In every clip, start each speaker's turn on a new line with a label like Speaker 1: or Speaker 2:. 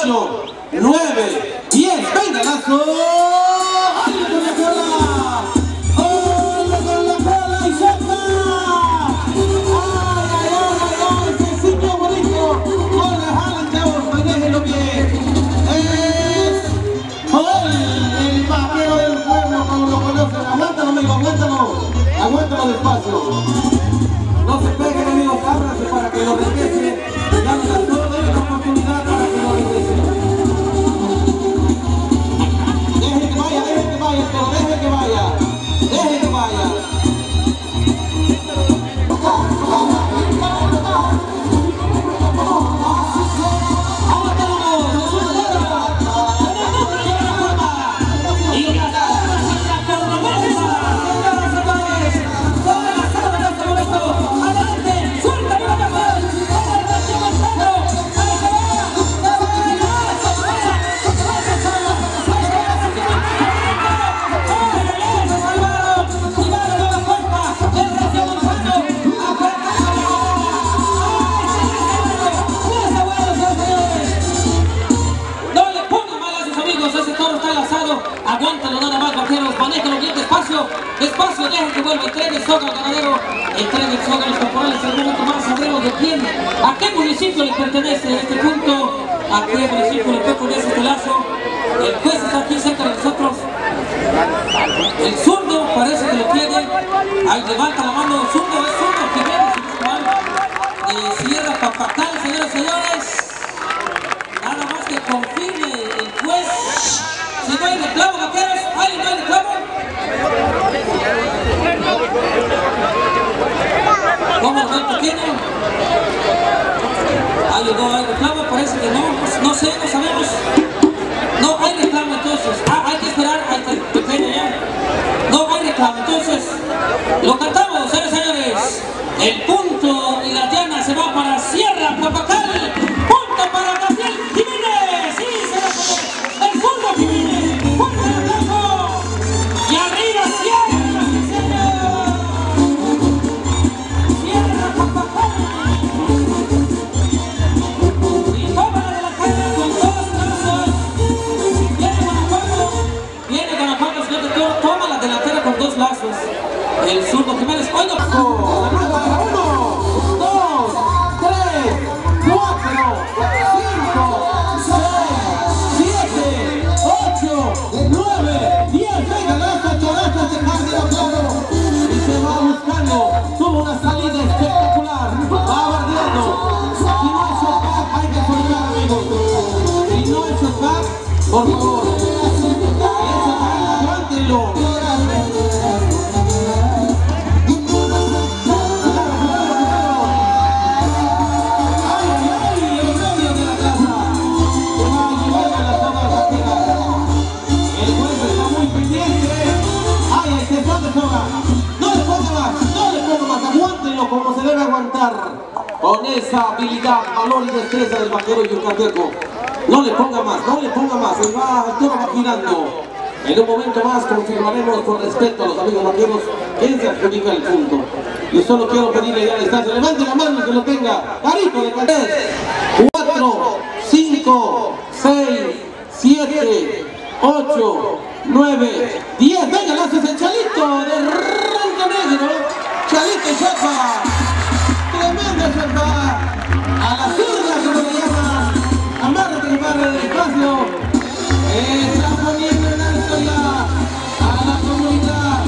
Speaker 1: 8, 9, 10. ¡Venga, lazo! ¡Ay, con la cola! ¡Oh, con la cola y suelta! ¡Ay, ay, ay, ay! ¡Se sintió bonito! ¡No le jalan, chavos! ¡Manéjenlo bien! ¡Es Joel, el vaquero del pueblo, como lo conocen! ¡Aguántalo, amigo! ¡Aguántalo! ¡Aguántalo despacio! No se peguen, amigos, ábranse para que lo regrese. Dale a todos la oportunidad para que lo regrese. Deje que vaya, pero deje que vaya. Deje que vaya.
Speaker 2: Aguántalo nada más, vaqueros, manéjalo bien despacio, despacio, dejen que vuelva, entregue el soga al ganadero, entregue el soga a los temporales, en un momento más sabremos de quién, a qué municipio le pertenece este punto, a qué municipio le pertenece este lazo. El juez está aquí cerca de nosotros, el zurdo parece que lo tiene, ahí levanta la mano, zurdo, es zurdo, Jiménez, Sierra Papacal, señores y señores, nada más que confirme el juez. Si no hay reclamo, vaqueros, ¿hay no hay reclamo? ¿Cómo el gol pequeño? No hay reclamo, parece que no sé, no sabemos. No hay reclamo entonces. Hay que esperar, hay que pequeño ya. No hay reclamo, entonces lo cantamos, señores. El punto y la diana se va para Sierra Papacal. Punto para Gabriel Jiménez. Sí, señores, el punto Jiménez. ¡Fuerte el aplauso! ¡Y arriba Sierra! ¡Sierra Papacal! Y toma la delantera con dos lazos. Viene Guanajuato, señor de Toro, toma la delantera con dos lazos. El zurdo Jiménez, oiga.
Speaker 1: 1, 2, 3, 4, 5, 6, 7, 8, 9, 10. Venga, lanza, choraza, se cambia, claro. Y se va buscando. Tuvo una salida espectacular. Va bardeando. Si no hay shotback, hay que soltar, amigos. Si no hay shotback, por favor. Aguántenlo. Como se debe aguantar, con esa habilidad, valor y destreza del vaquero yucateco. No le ponga más, el toro va girando. En un momento más confirmaremos con respeto a los amigos vaqueros quién se adjudica el punto. Yo solo quiero pedirle ya a la instancia, levante la mano y que lo tenga. Carito de 3, 4, 5, 6, 7, 8, 9, 10. Venga, lances el Chalito de Rancho Negro. Chalito y sopa, tremenda sopa, a la zurda como le llaman, amárrate que barre del espacio, está poniendo en alto ya a la comunidad.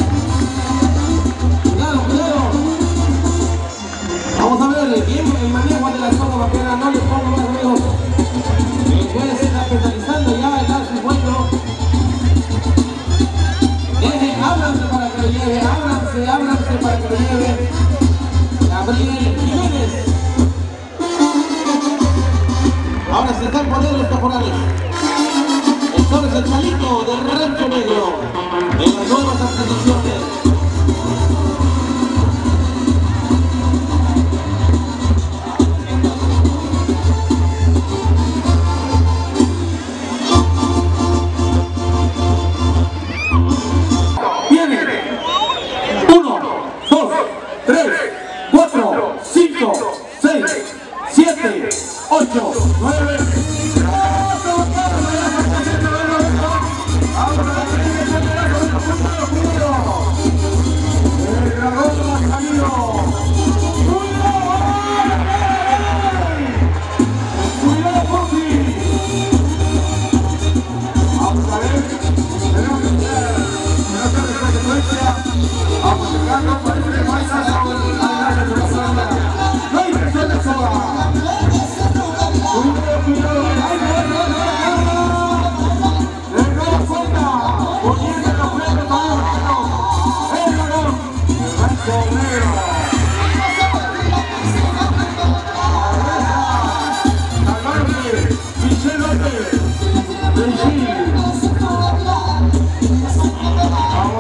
Speaker 1: Cuidado. Vamos a ver, bien el manejo de la zona vaquera, no le pongo más amigos. El juez se está penalizando ya, el lazo es bueno. Ábranse para que lo lleve, ábranse para que lo lleve Gabriel Jiménez. Ahora se están poniendo los caporales. Esto es el Chalito del Rancho Negro en las nuevas adquisiciones. Ocho, 9.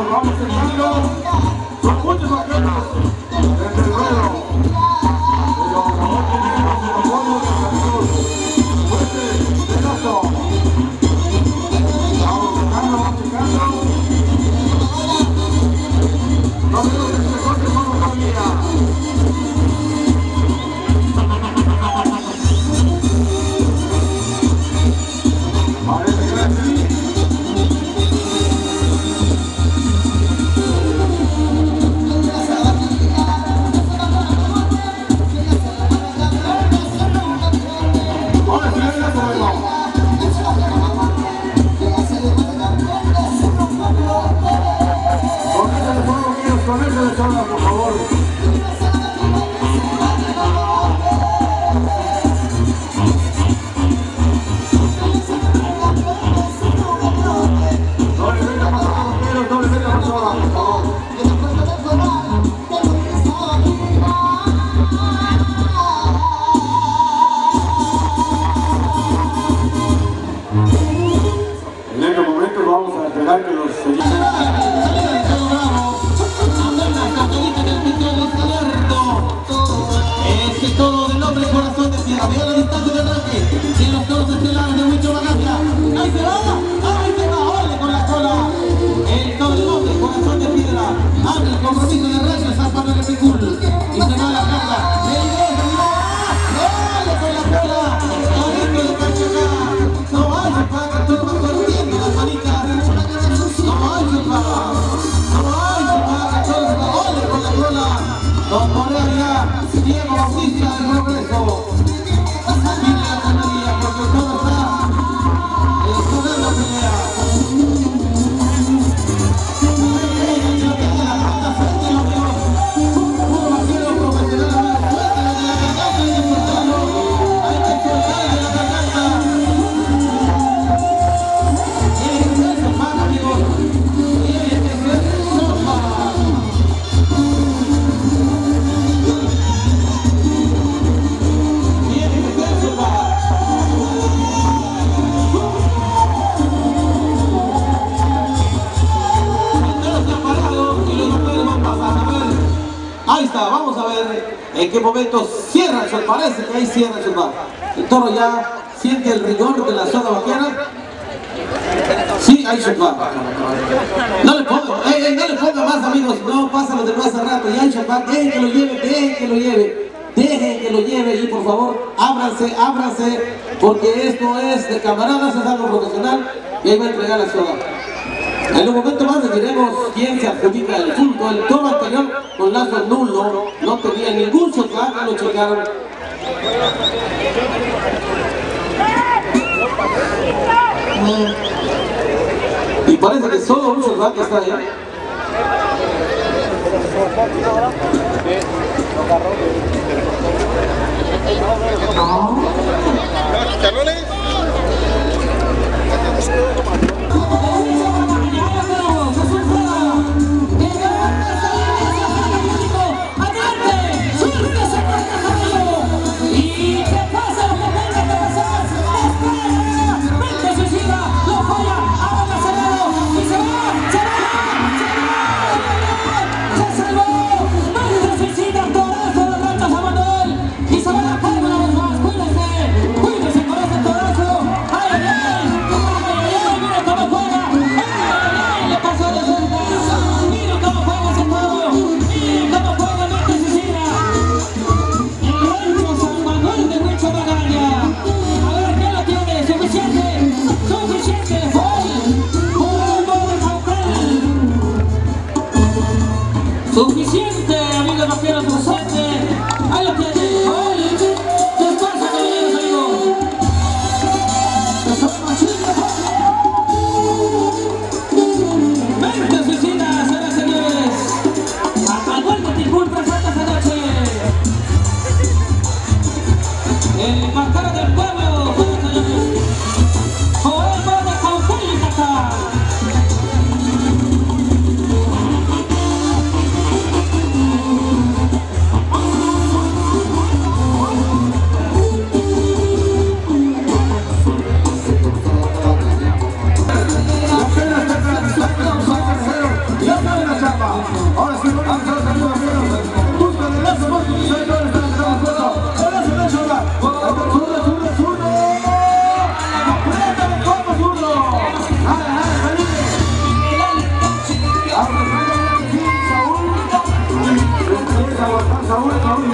Speaker 3: vamos cerrando. Son muchos vaqueros desde el ruedo. Pero no tenemos el apoyo de los amigos. Fuerte, pedazo. Vamos checando. No veo que se corte solo todavía. Parece que era así. Con eso de charla, por favor. No le venga más a los bomberos, no le venga más sola, por favor. En estos momentos vamos a esperar que los señores...
Speaker 1: Todo del hombre corazón de piedra, vea la distancia de arranque, y los toros estelares de Huicho Bagasta. Ahí se va, ole con la cola. El toro del hombre corazón de piedra, abre el compromiso de Reyes a Pablo Picul, y se va a la carga. Ole con la cola, adentro de Cachacá. No hay para que el toro va corriendo las manitas. No hay para que el toro va, ole con la cola. Don Morelia, Diego Bautista del Progreso. Dile a la María, porque todo está en la pelea. Un vaquero profesional, suéltale de la garganta y disfrutarlo. Hay que soltarle la garganta. Tiene que ser sopa, amigos. Tiene que ser sopa. Ahí está, vamos a ver en qué momento cierra el sol, parece que ahí cierra el sol. El toro ya siente el rigor de la soga vaquera. Sí, ahí se va. No le ponga más, amigos, no pasa lo demás hace rato, y ahí se va, dejen que lo lleve, y por favor, ábranse, porque esto es de camaradas, es algo profesional, y ahí va a entregar la soga. En un momento más les diremos quién se adjudica el punto. El toro anterior con lazo nulo no tenía ningún shotback, lo checaron. Y parece que solo un shotback está ahí.
Speaker 2: Suficiente, amigos vaqueros, suficiente. Ahí lo tienen. Descansa, caballeros, amigos. Vente, suicidas, señoras y señores. Hasta el vuelto Ticul presenta esta noche. El Vaquero del Pueblo, señoras y señores. Joel de Cautel y Cacá.
Speaker 3: Ahora sí, vamos a estar saliendo los miedos. Busca el lazo, vamos a utilizar el lazo, estamos puestos. El lazo, el lazo, ahora. Zurdo. Apriétame como zurdo. Felipe. Saúl. Empieza a aguantar Saúl.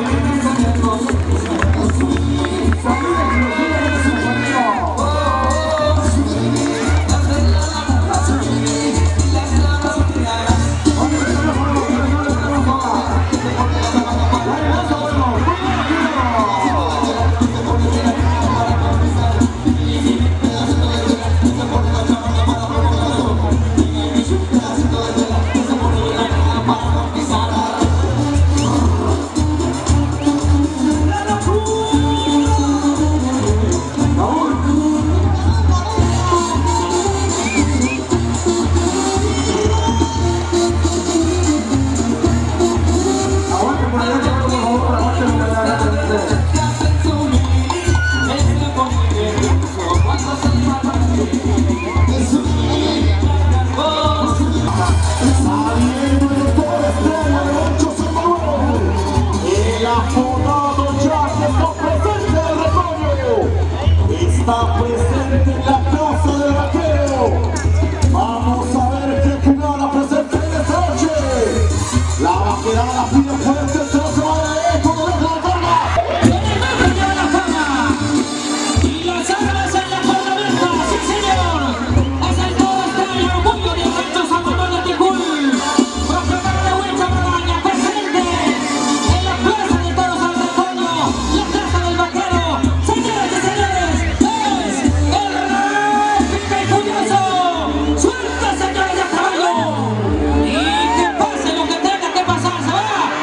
Speaker 3: Está presente en la casa del vaquero. Vamos a ver qué jugada presente en esta noche. La vaquerada la pide fuerte, se lo se va de eco, no deja la carga.
Speaker 2: Viene el Mago de la Fama y las armas en la cuerda abierta, sí señor. Es el todo extraño orgullo de Rancho San Manuel de Ticul. Proclamado de Huicha Bragaña, presente en la plaza de toros San Antonio, la plaza del vaquero. Señoras y señores, es el Rápido y Furioso. Suelta, señores, de caballo. Y que pase lo que tenga que pasar. Se va.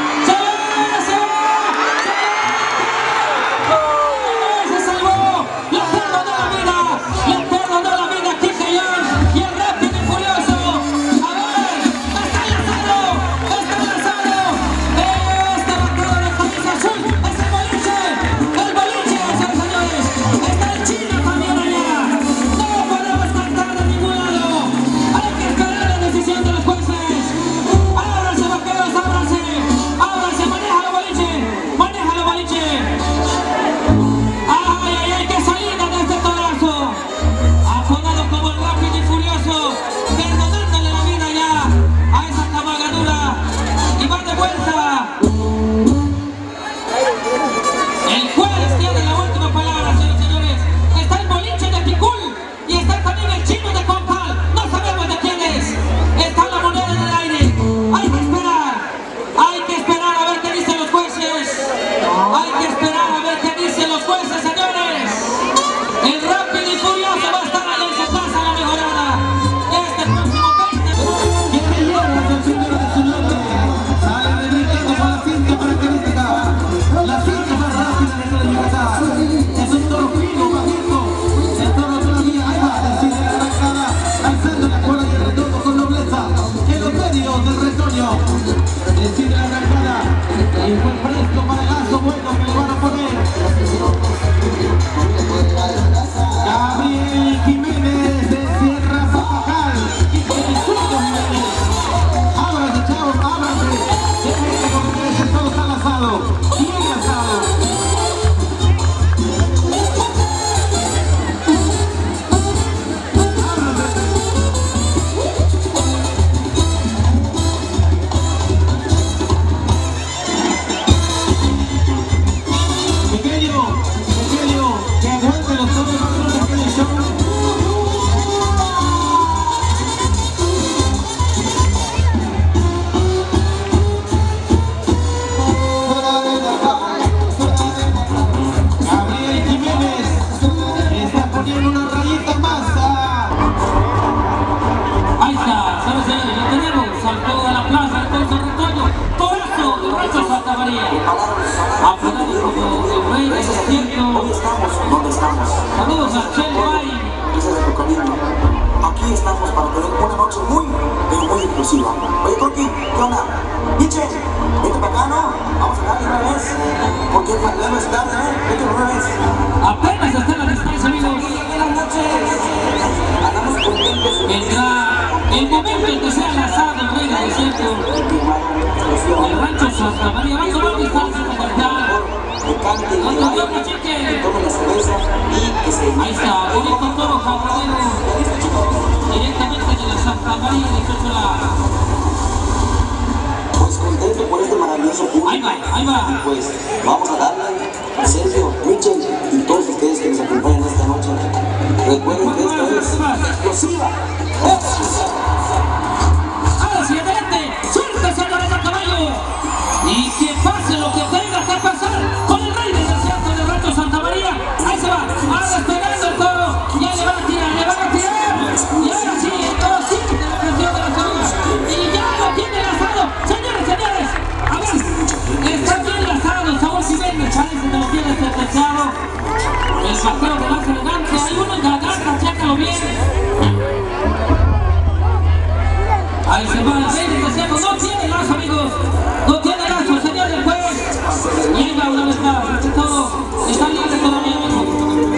Speaker 2: Se salvó, le perdonó la vida aquí señor, y el Rápido y Furioso. A ver, está enlazado, este vaquero de camisa azul, es el boliche, señores, está el chino también allá. No podemos cantar de ningún lado, hay que esperar la decisión de los jueces. Ábranse vaqueros, ábranse, manéjalo boliche. Ay, qué salida de este torazo. Apodado como el Rápido y Furioso, perdonándole la vida ya a esa cabalgadura. Y va de vuelta. El juez tiene la última palabra, señores y señores. Está el boliche de Ticul y está también el chino de Compal. No sabemos de quién es. Está la moneda en el aire. Hay que esperar a ver qué dicen los jueces. Señores. El Rápido y Furioso va a estar allá en su casa, la mejorada. Este próximo 20.
Speaker 1: Que me lleva, señores de su norte. Sale brincando con la cinta característica. La cinta más rápida de toda Yucatán. Es un toro fino, bajito. El toro todavía ahí va, decide la arrancada, alzando la cola y el retorno con nobleza. En los medios del retoño. Decide la arrancada. Y fue fresco para el lazo bueno que le van a poner. Gabriel Jiménez de Sierra Zapacal. Y con el zurdo Jiménez. Ábranse, chavos, ábranse. Déjense porque ese todo está lanzado. Bien lanzado. Pequeño, que aguante los toros más grandes que el show. Gabriel Jiménez está poniendo una rayita más.
Speaker 2: Ahí está, señores y señores, lo tenemos. Saltó a la plaza de toros San Antonio. Torazo de Rancho Santa María. Apodado como el rey del desierto.
Speaker 4: ¿Dónde estamos?
Speaker 2: Saludos a Chel Bay.
Speaker 4: Gracias de tu cariño. Aquí estamos para tener una noche muy exclusiva. Oye, Corky, ¿qué onda? Pinche, vete para acá, ¿no? Vamos a darle una vez. Porque ya no es tarde, ¿eh? Vete una vez.
Speaker 2: Apenas está en la distancia, amigos.
Speaker 4: Buenas noches. Andamos contentos.
Speaker 2: Vendrá el momento en que sea lanzado el rey del desierto. cambio, van a tomar distancia con el ya.
Speaker 4: Que canten, que bailen, que tomen la cerveza y que se...
Speaker 2: Ahí está, bonito toro cabradero, directamente de la Santa María de Chochola.
Speaker 4: Pues contento por este maravilloso público.
Speaker 2: Ahí va.
Speaker 4: Pues vamos a darle, Sergio, Michel y todos ustedes que nos acompañan esta noche. Recuerden que esta es explosiva.
Speaker 2: Ahora sí, adelante, suéltese a la caballo. Y que pase lo que tenga que pasar con el rey del desierto de Rancho Santa María. Ahí se va, despegando el toro. Ya le van a tirar. Y ahora sí, el toro siente la presión de la corona. Y ya lo tiene lanzado. Señores, a ver, está bien lanzado. Saúl Jiménez parece que lo tiene sentenciado. El saqueo de más elegante. Hay uno en garganta, chécalo bien. Ahí se va el rey del desierto. No tiene lazo, amigos. No tiene lazo, señor del juez. Y ahí va una vez más. Este todo está libre todavía, amigos.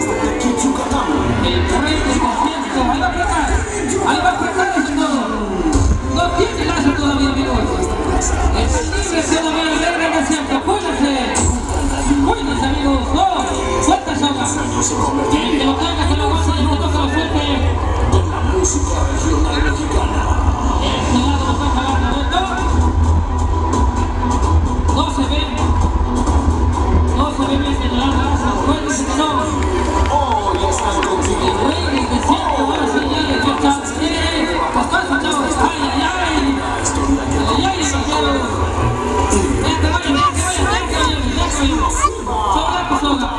Speaker 2: El rey del desierto. Ahí va a apretar. Este todo. No tiene lazo todavía, amigos. Está libre todavía el rey del desierto. Cuídense, amigos. No. Suelta soga. El que lo tenga se lo aguanta y el que toca lo suelte. Este lado lo está jalando, no se ve bien en la raza, acuérdense que no. El rey del desierto, ahora sí, ya le dio chance. Pues pasa, chavos, ay, demasiado. Ya que vaya. Soga.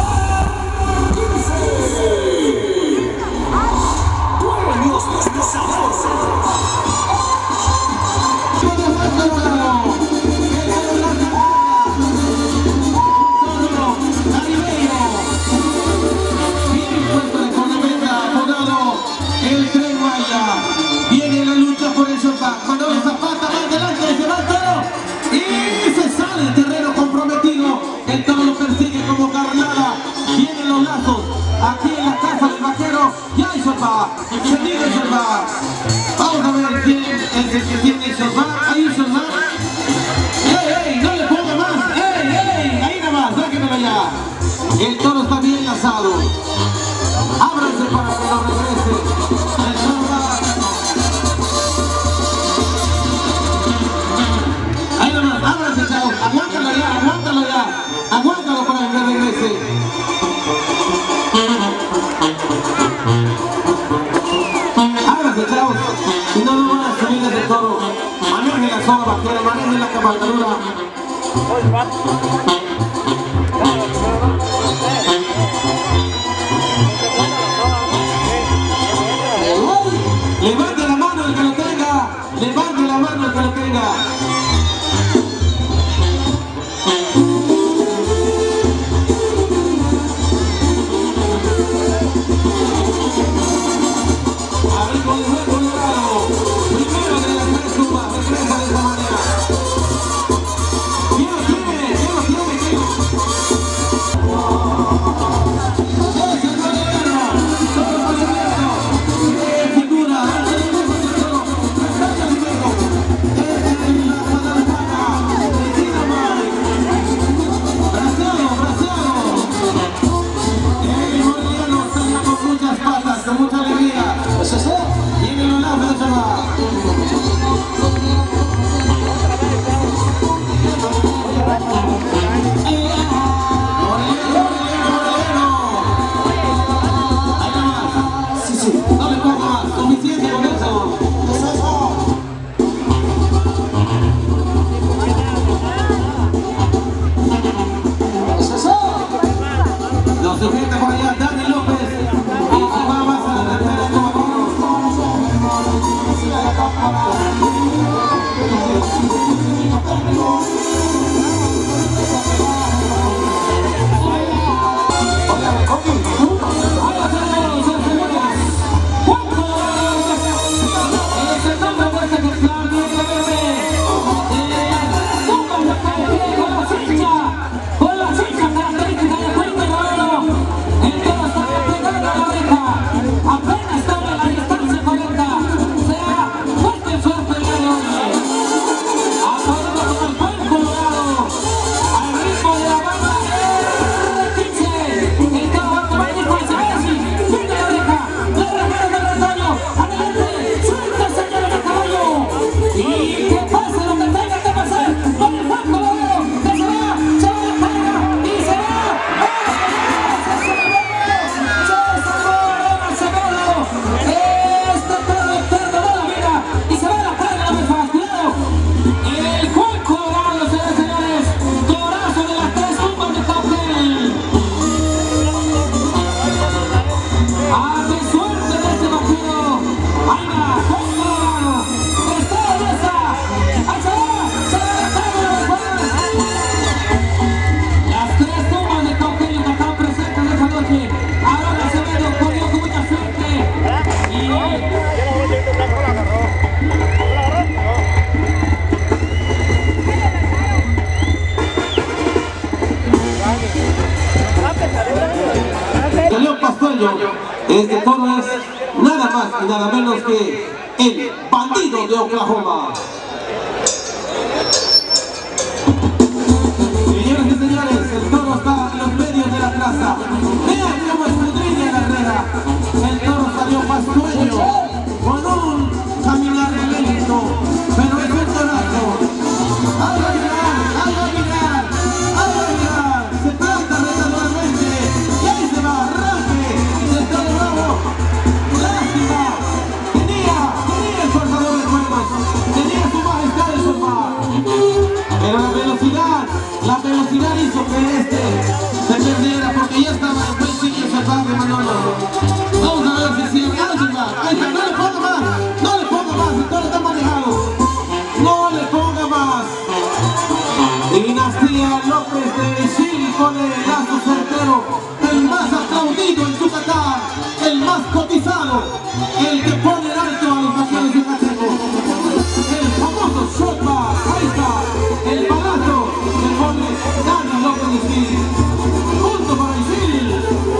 Speaker 1: Viene la lucha por el shotback. Cuando ve Zapata más adelante, se va el toro y se sale el terreno comprometido. El toro lo persigue como carnada. Vienen los lazos aquí en la casa del vaquero. Ya hay shotback. Se tiene el shotback. Vamos a ver quién es el que tiene el shotback. Hay un shotback. ¡Ey! ¡No le ponga más! ¡Ey! Ahí nomás, sáquenmelo ya. El toro está bien lazado. Ábranse para que lo regrese. Ahí nomás, ábranse, chavos. Aguántalo ya. Aguántalo para que regrese. Ábranse, chavos. Y no nomás subirles el toro. Manejen la soga vaquera, manejen la cabalgadura. Levante la mano el que lo tenga. Levante la mano el que lo tenga. Amigo de Nuevo Colorado, primero de las tres sumas, regresa de esta manera. ¿Quién lo tiene? ¿Quién lo tiene? ¡Es el colombiano! ¡Todo colombiano! ¡Qué figura! ¡El colombiano! ¡Está primero! ¡Es el Este toro es nada más y nada menos que el Bandido de Oklahoma. Señoras y señores, el toro está en los medios de la plaza. Vean cómo escudriña la herrera. El toro salió pastueño, con un caminar lento, pero es un torazo. ¡Ay, ay, ay, ay, ay! Se planta retadoramente y ahí se va, arranque del toro bravo. ¡Lástima! Tenía el cortador de cuernos, tenía su majestad de soltar. Pero la velocidad hizo que este se perdiera porque ya estaba en buen sitio salvaje Manolo. Vamos a ver si sigue. Ahí está, no le ponga más, el toro está manejado. No le ponga más. Dinastía López de Chile con el lazo certero, el más aplaudido en Yucatán, el más cotizado, el que pone en alto a los vaqueros yucatecos. El famoso shotback, ahí está, el balazo que pone Dani López de Chile. Punto para Isil.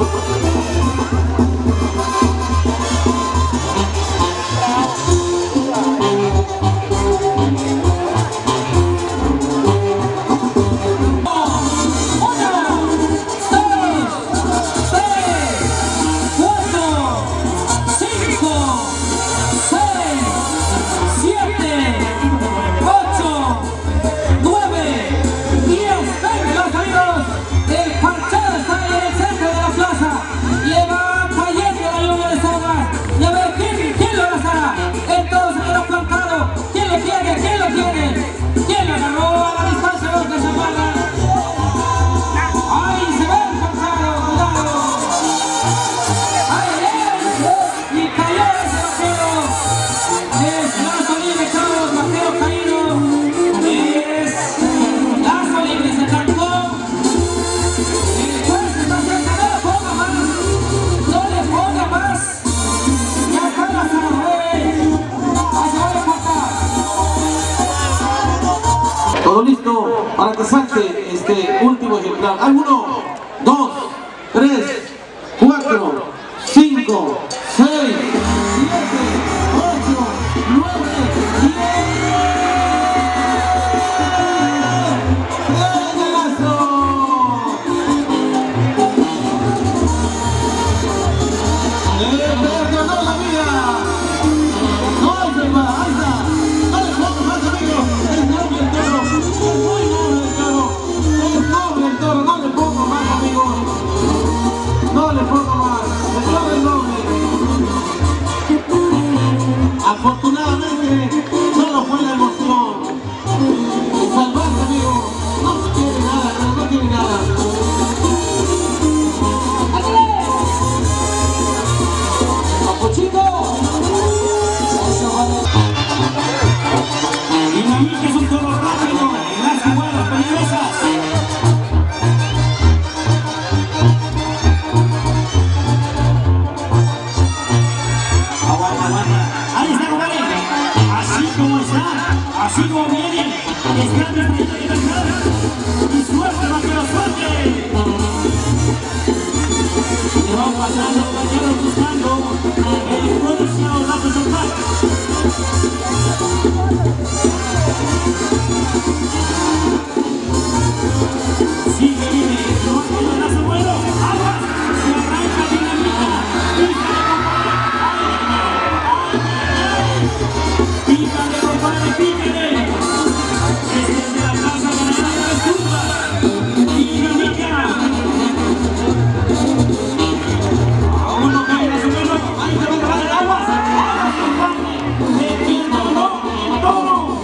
Speaker 1: Todo listo para que salte este último ejemplar. Hay 1, 2, 3, 4, 5, 6, 7, 8, 9, 10. ¡El lazo! ¡Le perdonó la vida! ¡No, se va! ¡Ahí está! ¡No le pongo más, amigos! ¡Es noble el toro! ¡Es muy noble el toro! ¡Es noble el toro! ¡No le pongo más, amigos! ¡No le pongo más! ¡El toro es noble! Afortunadamente, solo fue la emoción. El salvaje, amigo, no tiene nada, no tiene nada.
Speaker 5: Dinamita es un toro rápido en las jugadas peligrosas. Aguanta. Ahí está, compadre. Así como está, así como viene, está dispuesto a libertad. Y suerte, vaquero, suerte. Se van pasando los vaqueros buscando el próximo lazo salvaje. Sigue, no hay un lazo bueno. Aguas, se arranca Dinamita. Pícale, compadre, pícale. Este es de la plaza ganadera de Zumba. Dinamita. Aún no cae lazo bueno. Ahí se va a acabar el agua. Aguas, compadre. Defiendo, no, toro.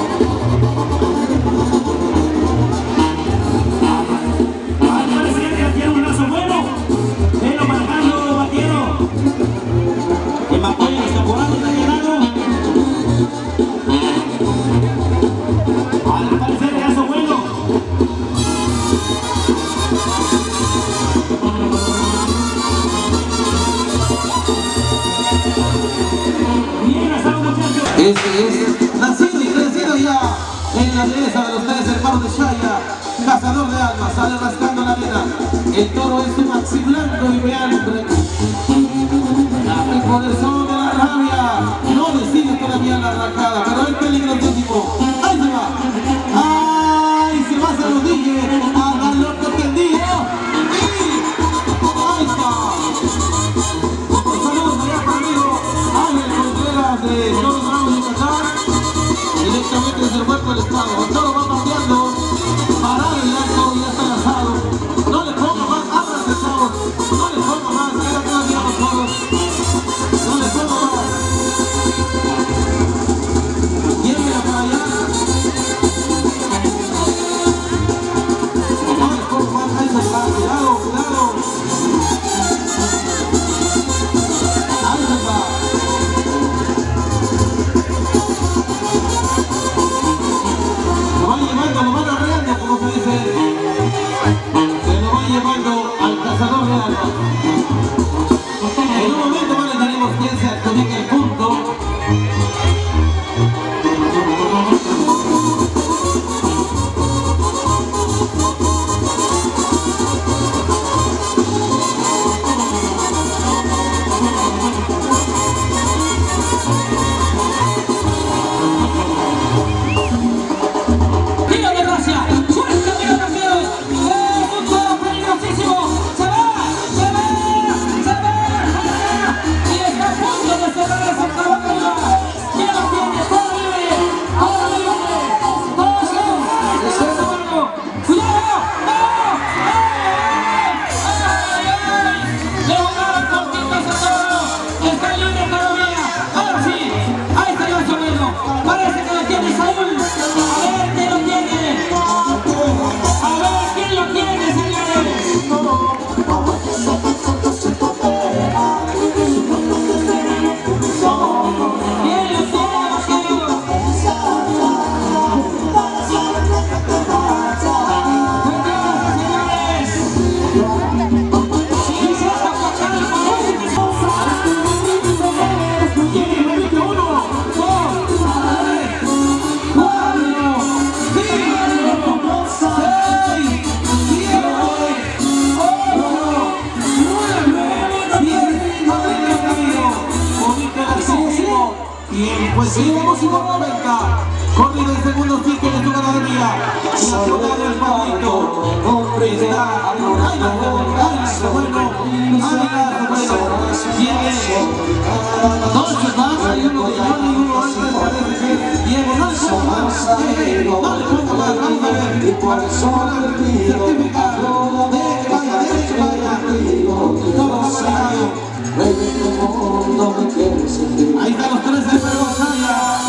Speaker 5: Al parecer ya tiene un lazo bueno. Velo marcando, vaquero. Que me apoya los caporales de llegado. Al parecer el lazo bueno. Bien, hasta los muchachos.
Speaker 1: Este es nacido y crecido ya en la dehesa de los 3 hermanos de Shaya, cazador de almas, sale rascando la arena. El toro es un maxi blanco y vean. por el sol de la rabia. No decide todavía la arrancada, pero el peligrosísimo. Ahí se va. Ahí se va, se lo dije. A loco tendido. Ahí está. Un saludo allá para amigo Ángel Contreras de Toros Bravos de Yucatán. Directamente desde el huerto del estado. El toro va pateando. Parado el arco y ya está lanzado. No le ponga más, ábrase chavos. No le ponga más, queda todavía los toros. No le ponga más. Llévela para allá. No le ponga más, ahí se va. Cuidado, cuidado. Ahí se va. Lo van llevando, lo van arreando, como se dice. Se lo va llevando al cazador de almas. En un momento más le daremos quién se adjudica el punto.
Speaker 2: Tiro de gracia, suelta de campeón, un toro peligrosísimo, se va, y está a punto de cerrar esa cabalgata, ya lo tiene, todo libre, cuidado, le jugaron cortitos a todo, está libre todavía, ahora sí, ahí está el sombrero, parece que lo tiene Saúl.
Speaker 1: Bien, pues seguimos y con 90. Corrido el segundo ciclo de su ganadería. En la ciudad del favorito. Está Ávila bueno. Viene dos más. Hay uno de Johnny y uno antes. Parece que viene. No le pongo más. No le pongo más. Vamos a ver. Certificado. Deje que vaya. Todo va ganado. Ahí están los tres de Pedro Saya.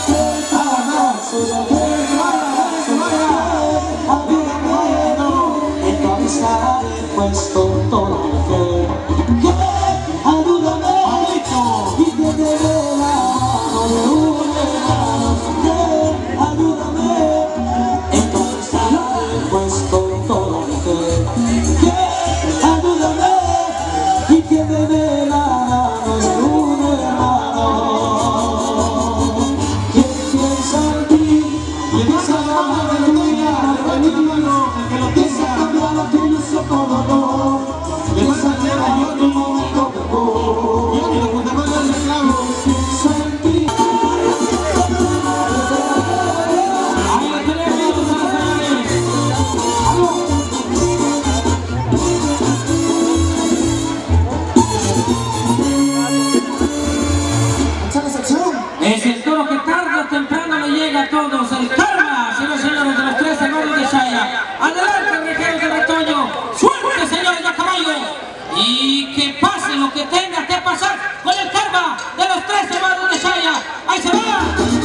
Speaker 2: Es el toro que tarde o temprano le llega a todos, el karma, señores y señores, de los 13 gordos de Saya. Adelante, rejeros de retoño, suerte, señores de caballo, y que pase lo que tenga que pasar con el karma de los 13 gordos de Saya. ¡Ahí se va!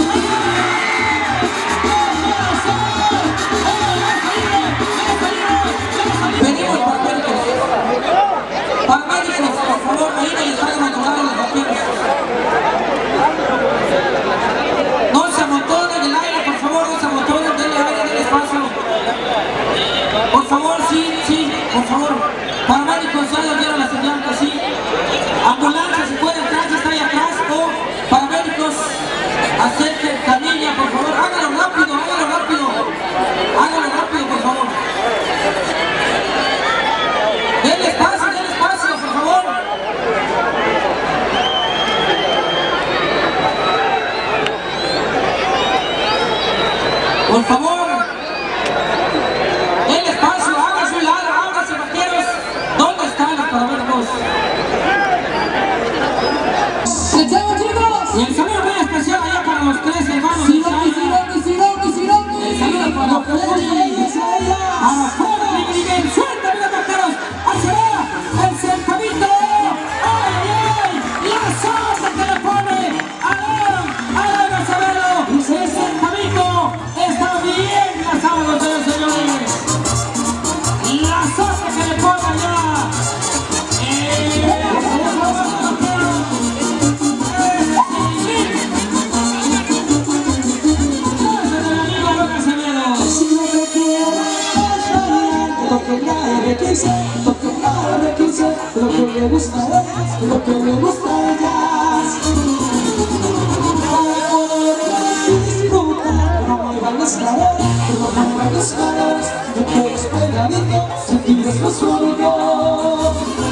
Speaker 2: Venimos paramédicos, por favor, ahí les traigan a tomar las vaqueras. No se amontonen del aire, por favor, no se amontonen del aire, del espacio. Por favor, sí, por favor. Paramédicos, ya les dieron la señal que sí. Ambulancia, si puede entrar, si está ahí atrás. O paramédicos, acerquen camilla, por favor. Háganlo rápido, por favor. Denle espacio, por favor. Por favor, el espacio, hágase un lado, hágase vaqueros. ¿Dónde están los paramédicos? Y el saludo muy especial allá para los tres hermanos de Chaya. El saludo para Freddy, para Jorge y Miguel. Suelta, mira vaqueros, hacia allá, el cercadito. ¡Ay, ay, ay! La sombra que le pone Alan Acevedo. Ese cercadito está bien lanzado, señores. La sombra que le pone allá.
Speaker 6: Lo que me gusta es, lo que me gusta es jazz. Para poder disfrutar, no me van a escalar, no me van a escalar. Yo quiero esperadito, sentir eso suyo.